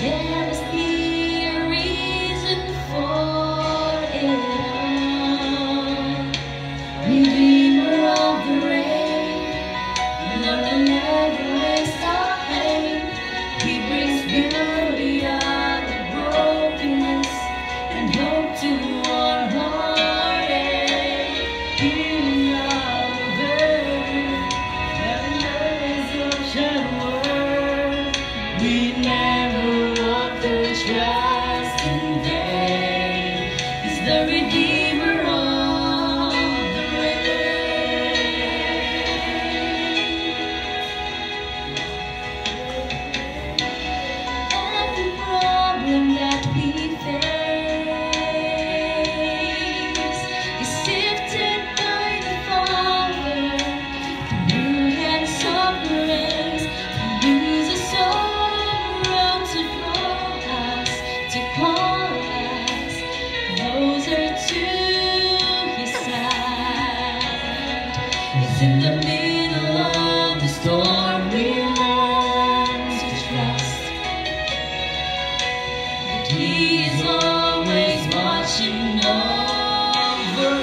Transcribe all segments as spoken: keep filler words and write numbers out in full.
There must be a reason for it all. Redeemer of the rain, Lord, will never waste our pain. He brings beauty out of brokenness and hope to our heartache. Healing out of every darkness of shadow. We never walk the trust in vain. He's the Redeemer of the rain. Every problem that we face is sifted by the Father. New hands of grace, He uses all around to call us, to call us closer to His side. It's in the middle of the storm we learn to trust that He is always watching over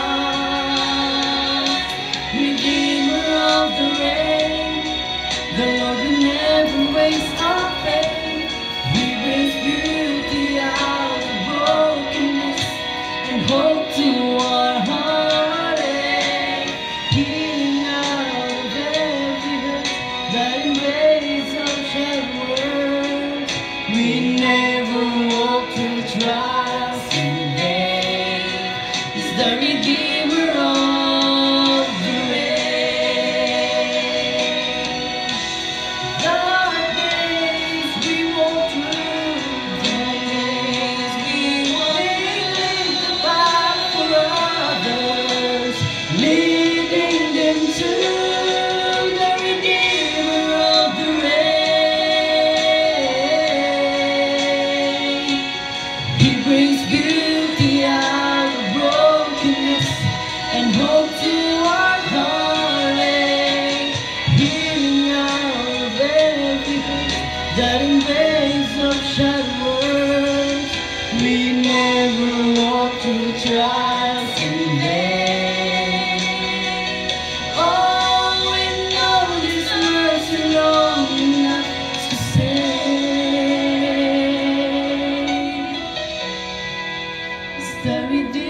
us. Redeemer of the rain, the Lord will never waste our faith. He brings beauty out of brokenness and hope to our heartache. Healing out of every hurt that invades our shattered world. We never walk through trials in vain. He's the Redeemer of the rain. Dark days we walk through, dark days we walk through, the fight for others, leading them to the Redeemer of the rain. He brings beauty out of brokenness and hope to our heartache. Healing out of every hurt that invades our shattered world. We never walk through trials in vain. Oh, we know His mercy long enough to save. It's the Redeemer